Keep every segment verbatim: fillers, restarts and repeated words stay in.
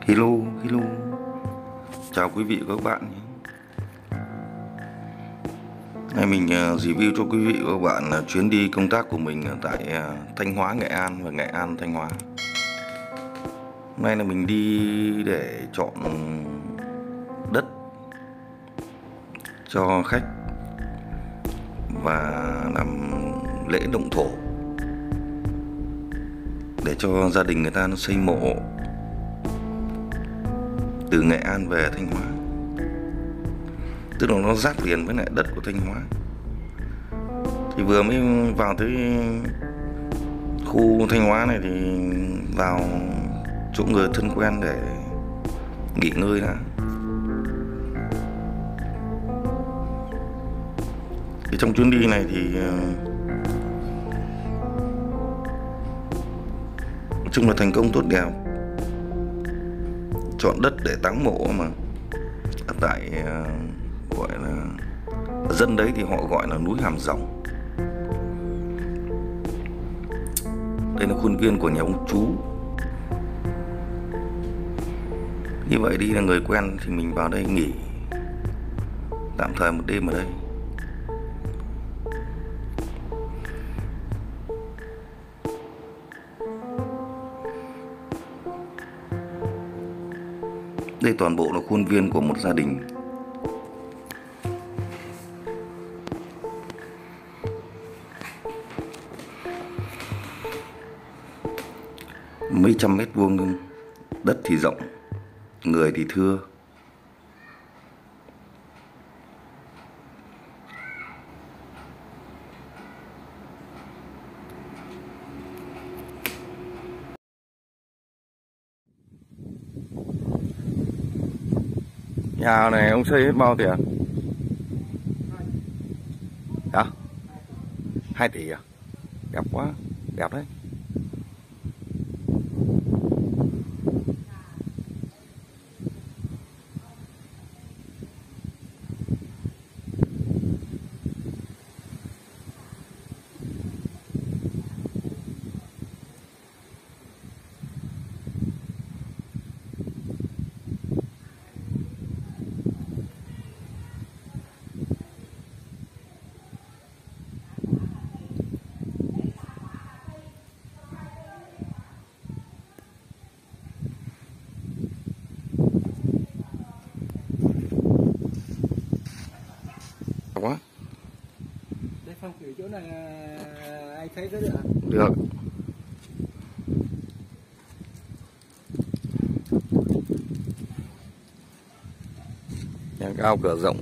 Hello, hello. Chào quý vị và các bạn nhé. Nay mình uh, review cho quý vị và các bạn uh, chuyến đi công tác của mình ở tại uh, Thanh Hóa, Nghệ An và Nghệ An, Thanh Hóa. Hôm nay là mình đi để chọn đất cho khách và làm lễ động thổ để cho gia đình người ta nó xây mộ từ Nghệ An về Thanh Hóa, tức là nó giáp liền với lại đất của Thanh Hóa. Thì vừa mới vào tới khu Thanh Hóa này thì vào chỗ người thân quen để nghỉ ngơi đã. Thì trong chuyến đi này thì nói chung là thành công tốt đẹp. Chọn đất để táng mộ mà ở tại uh, gọi là dân đấy thì họ gọi là núi Hàm Rồng. Đây là khuôn viên của nhà ông chú. Như vậy đi là người quen thì mình vào đây nghỉ tạm thời một đêm ở đây. Đây toàn bộ là khuôn viên của một gia đình. Mấy trăm mét vuông, đất thì rộng, người thì thưa. Nhà này ông xây hết bao tiền? Hả? Hai tỷ à? Đẹp quá, đẹp đấy. Quá. Đây phong thủy chỗ này anh thấy rất được. Được. Nhà cao cửa rộng.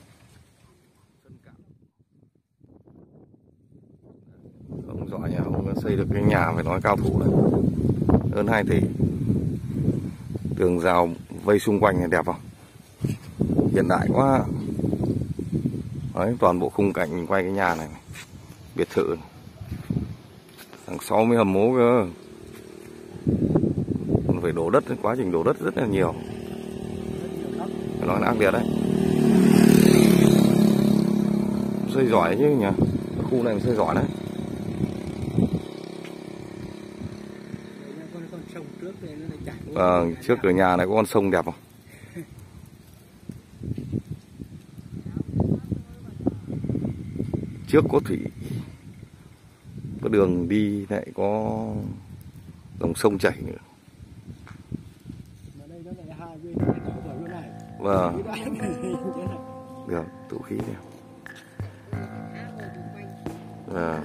Ông giỏi nhà ông xây được cái nhà phải nói cao thủ đấy. Hơn hai tỷ. Tường rào vây xung quanh này đẹp không? Hiện đại quá. Đấy, toàn bộ khung cảnh mình quay cái nhà này, biệt thự này. Đằng sau mới hầm mố cơ. Còn phải đổ đất, quá trình đổ đất rất là nhiều. Phải nói là ác liệt đấy. Xây giỏi chứ nhỉ. Khu này xây giỏi đấy. Ờ, trước cửa nhà này có con sông đẹp không? Trước có thủy, có đường đi lại có dòng sông chảy nữa. Vâng. Được, tụ khí này. Vâng.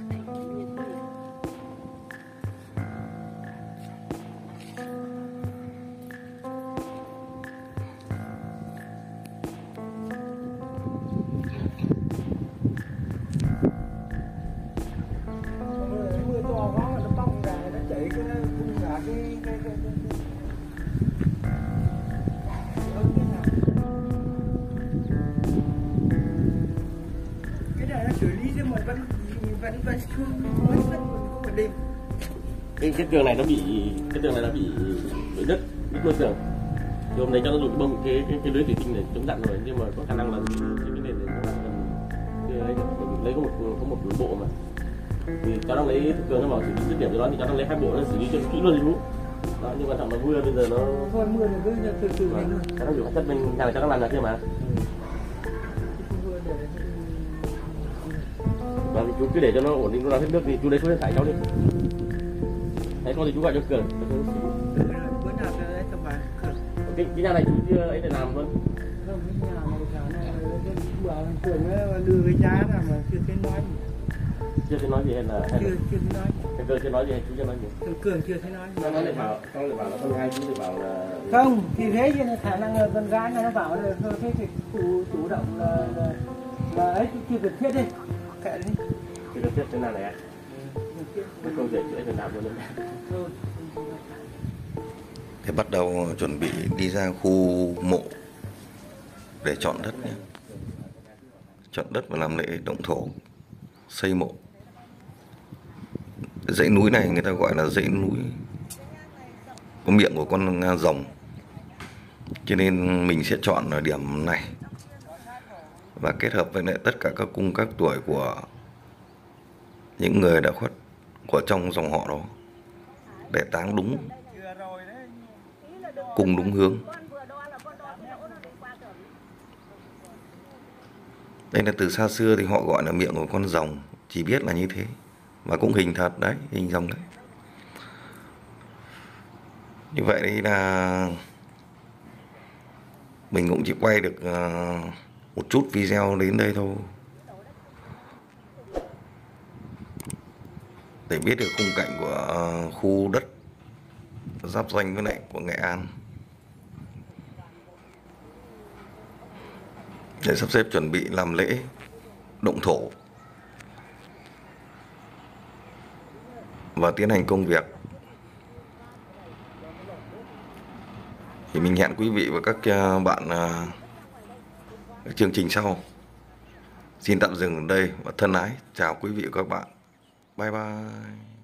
Cái, cái tường này nó bị cái tường này nó bị bị đất đứt môi tường. Thì hôm nay cho nó dùng cái bông cái cái, cái lưới thủy tinh này chống dặn rồi, nhưng mà có khả năng là cái, cái nền này nó lấy lấy có một có một bộ mà thì cháu đang lấy tường nó vào xử lý dứt điểm cho nó, thì cháu đang lấy hai bộ nó xử lý cho kỹ luôn đi bố. Đó, nhưng quan trọng là mưa bây giờ nó thôi mưa thì cứ từ từ này luôn. nó dùng chất bên nhà này cho nó làm là kia mà. Mưa để Và chú cứ để cho nó ổn định, nó ra hết nước thì chú lấy số điện thoại cháu đi. Đấy có gì chú gọi cho Cường. bữa nào đấy cho bà Cái, cái nhà này chú chưa ấy để làm luôn. không cái nhà này cả này bảo Cường đưa cái giá nào mà chưa thấy nói Chưa thấy nói gì hay là hay chưa là chưa thấy nói cái Cường chưa nói gì hay chú chưa nói gì? Cường Cường chưa thấy nói Nó nói lại bảo, nó lại bảo là không hay, chú lại bảo là không thì thế cho nên khả năng là con gái nó bảo là thôi thế thì chủ chủ động là là, là ấy chưa cần thiết đi kệ đi chưa cần thiết thế nào này ạ? Cái công việc sẽ làm luôn đấy. thôi Thế bắt đầu chuẩn bị đi ra khu mộ để chọn đất nhé. Chọn đất và làm lễ động thổ, xây mộ. Dãy núi này người ta gọi là dãy núi có miệng của con rồng, cho nên mình sẽ chọn ở điểm này và kết hợp với lại tất cả các cung các tuổi của những người đã khuất của trong dòng họ đó để táng đúng cung đúng hướng. Đây là từ xa xưa thì họ gọi là miệng của con rồng, chỉ biết là như thế và cũng hình thật đấy, hình rồng đấy. Như vậy đây là mình cũng chỉ quay được một chút video đến đây thôi để biết được khung cảnh của khu đất giáp danh với lại của Nghệ An, để sắp xếp chuẩn bị làm lễ động thổ và tiến hành công việc. Thì mình hẹn quý vị và các bạn ở chương trình sau. Xin tạm dừng ở đây và thân ái chào quý vị và các bạn. Bye bye.